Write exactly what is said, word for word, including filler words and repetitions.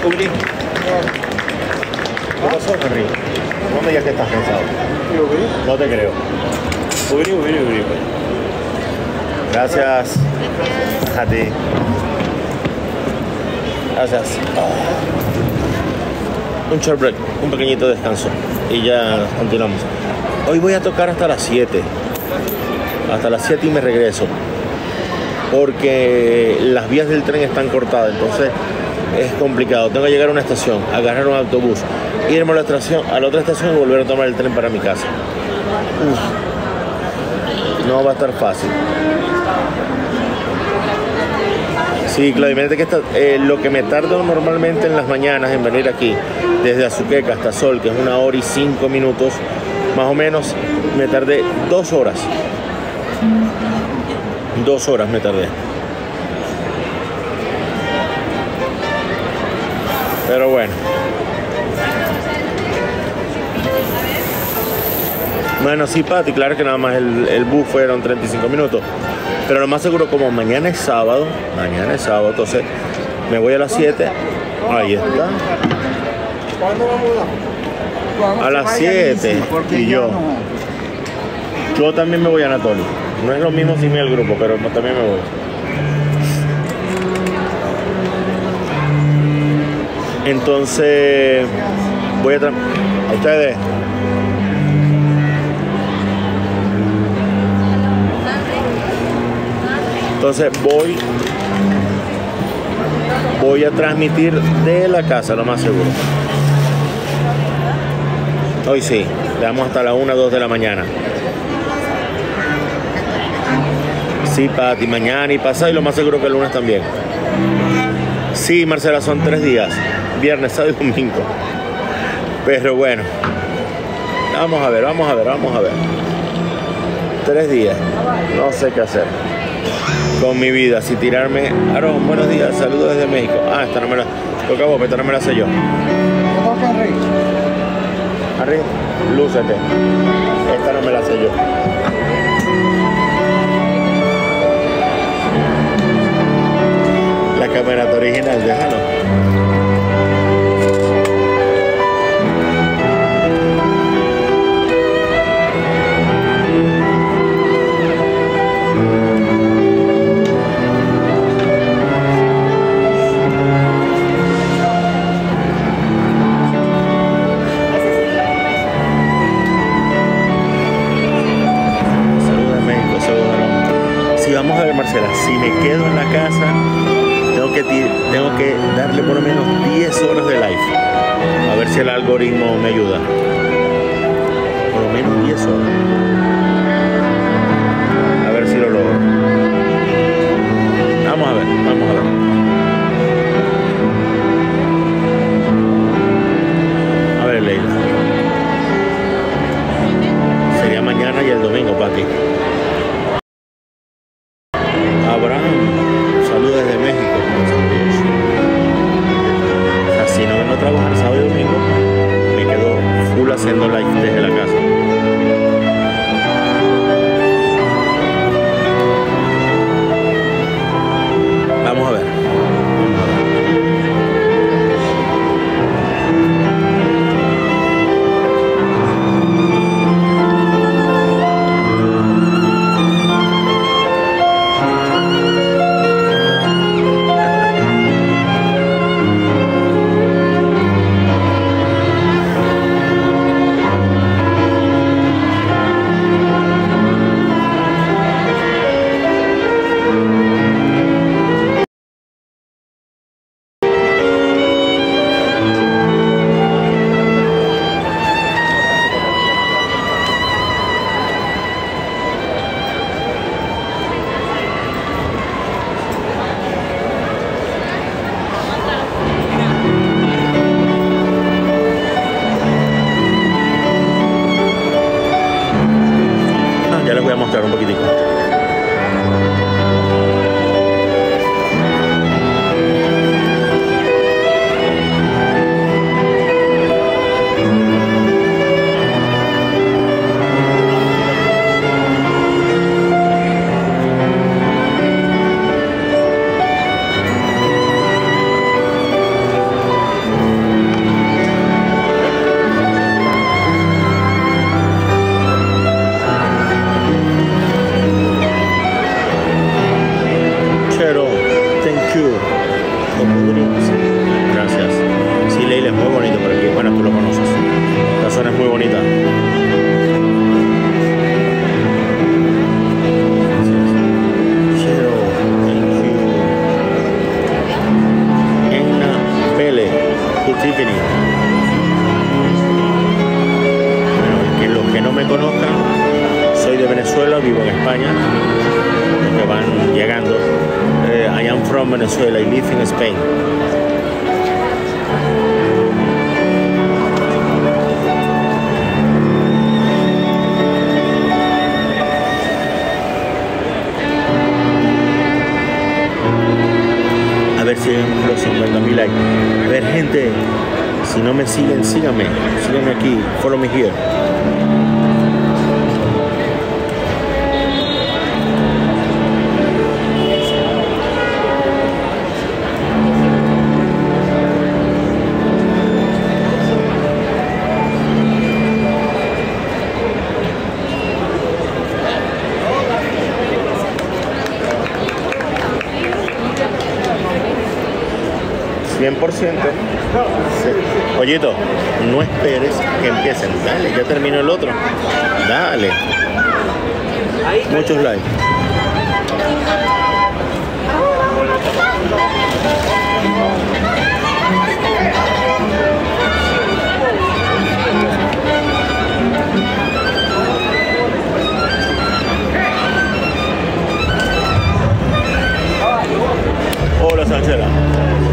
Uri. ¿Qué pasó, Henry? No me digas que estás cansado. No te creo. Uri, Uri, Uri. Gracias. A ti. Gracias. Oh. Un short break, un pequeñito descanso. Y ya continuamos. Hoy voy a tocar hasta las siete. Hasta las siete y me regreso. Porque las vías del tren están cortadas. Entonces es complicado. Tengo que llegar a una estación, agarrar un autobús, irme a la estación, a la otra estación y volver a tomar el tren para mi casa. Uf. No va a estar fácil. Sí, Claudia, imagínate que esta, eh, lo que me tardo normalmente en las mañanas en venir aquí, desde Azuqueca hasta Sol, que es una hora y cinco minutos, más o menos, me tardé dos horas. Dos horas me tardé. Pero bueno. Bueno, sí, Pati, claro que nada más el, el bus fueron treinta y cinco minutos. Pero lo más seguro, como mañana es sábado, mañana es sábado, entonces me voy a las siete. Ahí está. A las siete. Y yo. Yo también me voy a Anatoly. No es lo mismo sin el grupo, pero también me voy. Entonces, voy a tra... a ustedes. Entonces voy voy a transmitir de la casa, lo más seguro. Hoy sí, le damos hasta la una, dos de la mañana. Sí, Pati, mañana y pasado y lo más seguro que el lunes también. Sí, Marcela, son tres días, viernes, sábado y domingo. Pero bueno, vamos a ver, vamos a ver, vamos a ver. Tres días, no sé qué hacer con mi vida, si tirarme. Aarón, buenos días, saludos desde México. Ah, esta no me la toca a vos, esta no me la sé yo. Harry, lúcete. Esta no me la sé yo. La camerata original, déjalo. Vamos a ver, Marcela, si me quedo en la casa, tengo que, tengo que darle por lo menos diez horas de live. A ver si el algoritmo me ayuda. Por lo menos diez horas. A ver si lo logro. Vamos a ver, vamos a ver. A ver, Leila. Sería mañana y el domingo, Pati. Abraham, saludos desde México. Así no vengo a trabajar sábado y domingo, me quedo full haciendo live desde la casa. Vamos a ver. Vamos a ver. from Venezuela. I live in Spain. A ver si hay un cincuenta mil likes. A ver, gente, si no me siguen, síganme. Síganme aquí. Follow me here. cien por ciento. Sí. Pollito, no esperes que empiecen. Dale, ya terminó el otro. Dale. Muchos likes. Hola, Sanchela.